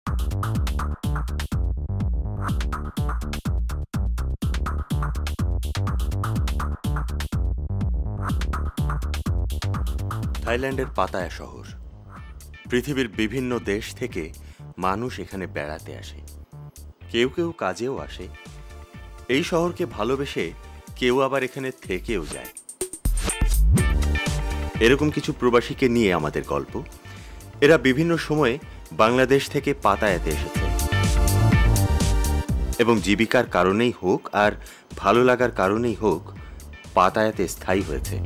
থাইল্যান্ডের পাতায়া শহর। পৃথিবীর বিভিন্ন দেশ থেকে মানুষ এখানে বেড়াতে আসে, কেউ কেউ কাজেও আসে। এই শহরকে ভালোবেসে কেউ আবার এখানে থেকেও যায়। এরকম কিছু প্রবাসীকে নিয়ে আমাদের গল্প। এরা বিভিন্ন সময়ে বাংলাদেশ থেকে পাতায়াতে এসেছে এবং জীবিকার কারণেই হোক আর ভালো লাগার কারণেই হোক পাতায়াতে স্থায়ী হয়েছে।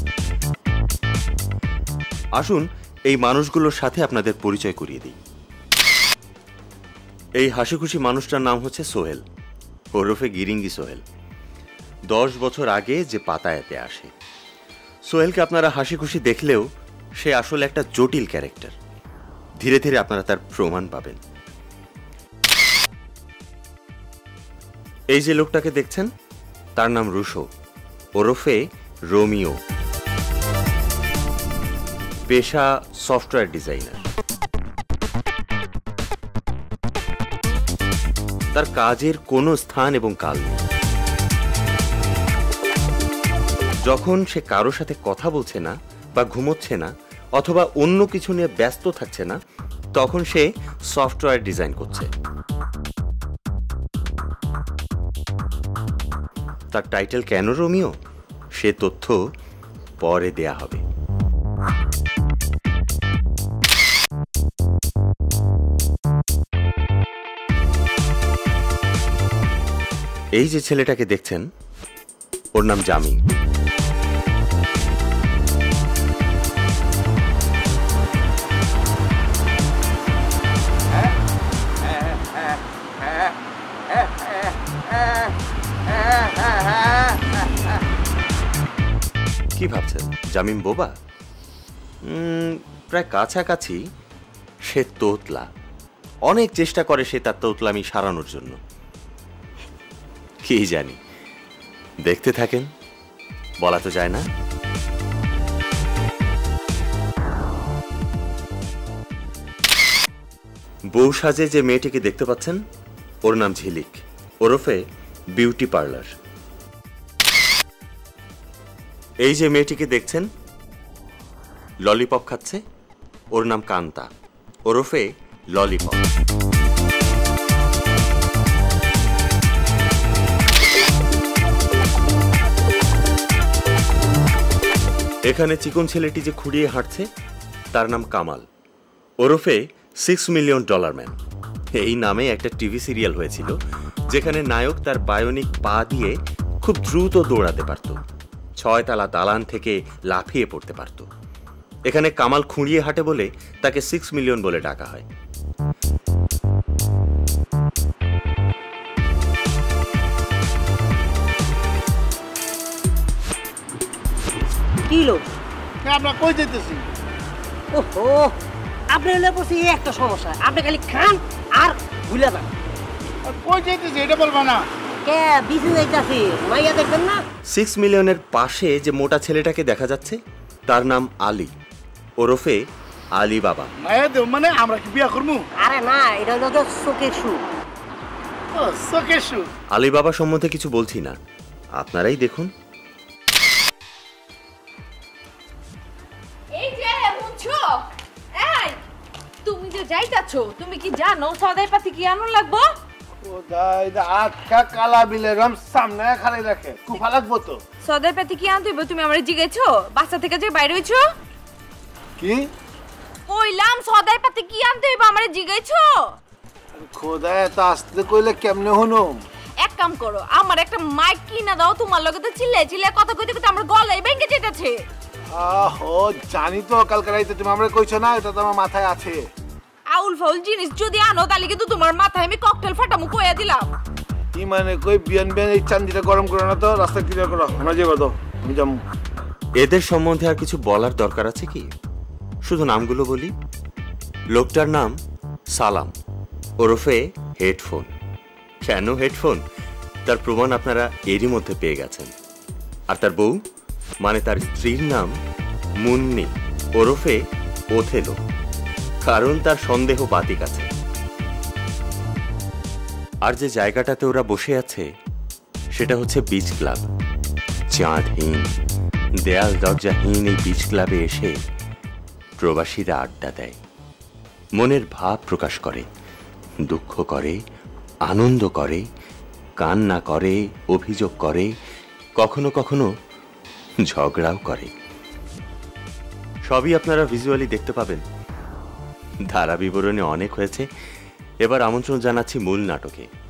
আসুন এই মানুষগুলোর সাথে আপনাদের পরিচয় করিয়ে দিই। এই হাসিখুশি মানুষটার নাম হচ্ছে সোহেল, ওরফে গিরিঙ্গি সোহেল। 10 বছর আগে যে পাতায়াতে আসে। সোহেলকে আপনারা হাসিখুশি দেখলেও সে আসলে একটা জটিল ক্যারেক্টার। ধীরে ধীরে আপনারা তার প্রমাণ পাবেন। এই যে লোকটাকে দেখছেন তার নাম রুশো, ওরফে রোমিও। পেশা সফটওয়্যার ডিজাইনার। তার কাজের কোনো স্থান এবং কাল নেই। যখন সে কারো সাথে কথা বলছে না বা ঘুমোচ্ছে না অথবা অন্য কিছু নিয়ে ব্যস্ত থাকছে না, তখন সে সফটওয়্যার ডিজাইন করছে। তার টাইটেল কেন রোমিও, সে তথ্য পরে দেয়া হবে। এই যে ছেলেটাকে দেখছেন ওর নাম জামিন। কি ভাবছেন জামিন বোবা? প্রায় কাছাকাছি। সে তোতলা। অনেক চেষ্টা করে সে তার তোতলামি সারানোর জন্য। কি জানি, দেখতে থাকেন, বলা তো যায় না। বউ সাজে যে মেয়েটিকে দেখতে পাচ্ছেন ওর নাম ঝিলিক, ওরফে বিউটি পার্লার। এই যে মেয়েটিকে দেখছেন ললিপপ খাচ্ছে, ওর নাম কান্তা, ওরফে ললিপপ। এখানে চিকন ছেলেটি যে খুঁড়িয়ে হাঁটছে তার নাম কামাল, ওরফে $6 মিলিয়ন ম্যান। এই নামে একটা টিভি সিরিয়াল হয়েছিল যেখানে নায়ক তার বায়োনিক পা দিয়ে খুব দ্রুত দৌড়াতে পারত, 6 তলা দালান থেকে লাফিয়ে পড়তে পারত। এখানে কামাল খুঁড়িয়ে হাঁটে বলে তাকে 6 মিলিয়ন বলে ডাকা হয়। কি লোক আমরা কই যেতেছি? ওহো, আপনি হলে পড়ছি একটা সমস্যা, আপনি খালি খান আর ভুলে যান। কই যেতেছি এটা বলবা না? কে বিজু যাইতাছি, মাইয়া দেখবেন না? 6 মিলিয়নের পাশে যে মোটা ছেলেটাকে দেখা যাচ্ছে তার নাম আলী, ওরফে আলী বাবা। মায়া দেব মানে আমরা কি বিয়া করবো? আরে না, এটা হলো তো চোখের সুখ। ও চোখের সুখ। আলী বাবা সম্বন্ধে কিছু বলছি না, আপনারাই দেখুন। এই যে বুঝছো, এই তুমি যে যাইতাছো, তুমি কি জানো সদাই পাতি কি আনন লাগবো? ও দাই দা আটকা কালা বিলেরম সামনে খালি রাখে কুফা লাগবো তো। সদাই পাতি কি আনতে হইব? তুমি আমারে জিজ্ঞেছো বাসা থেকে যে বাইরে হইছো? কি কইলাম সদাই পাতি কি আনতে হইব আমারে জিজ্ঞেছো? খোদা এত আসতে কইলে কেমনে হনুম? এক কাম করো, আমার একটা মাইক কিনা দাও, তোমার লগে তো চিল্লাই চিল্লাই কথা কইতে কইতে আমার গলায় ভেঙে যেতেছে। আহো জানি তো কালকে রাইতে তুমি আমারে কইছো না, এটা তো আমার মাথায় আছে। আউল ফাউল জিনিস যদি আনো তাহলে কিন্তু তোমার মাথায় আমি ককটেল ফাটামু কইয়া দিলাম। কি মানে কই বিয়ান বিয়ান এই চান্দিটা গরম করো না তো, রাস্তা ক্লিয়ার করো, আমরা যাবো তো, আমি যাবো। এদের সম্বন্ধে আর কিছু বলার দরকার আছে কি? শুধু নামগুলো বলি। লোকটার নাম সালাম, ওরফে হেডফোন। কেন হেডফোন তার প্রমাণ আপনারা এরই মধ্যে পেয়ে গেছেন। আর তার বউ মানে তার স্ত্রীর নাম মুন্নি, ওরফে ওথেলো, কারণ তার সন্দেহ বাতিক আছে। আর যে জায়গাটাতে ওরা বসে আছে সেটা হচ্ছে বিচ ক্লাব। চাঁদহীন, দেয়াল দরজাহীন এই বিচ ক্লাবে এসে প্রবাসীরা আড্ডা দেয়, মনের ভাব প্রকাশ করে, দুঃখ করে, আনন্দ করে, কান্না করে, অভিযোগ করে, কখনো কখনো ঝগড়াও করে। সবই আপনারা ভিজুয়ালি দেখতে পাবেন। ধারা বিবরণে অনেক হয়েছে, এবার আমন্ত্রণ জানাচ্ছি মূল নাটকে।